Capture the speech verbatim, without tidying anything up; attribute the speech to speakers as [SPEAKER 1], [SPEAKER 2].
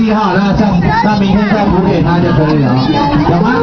[SPEAKER 1] 哈，那上那明天再补给他就可以了啊，有吗？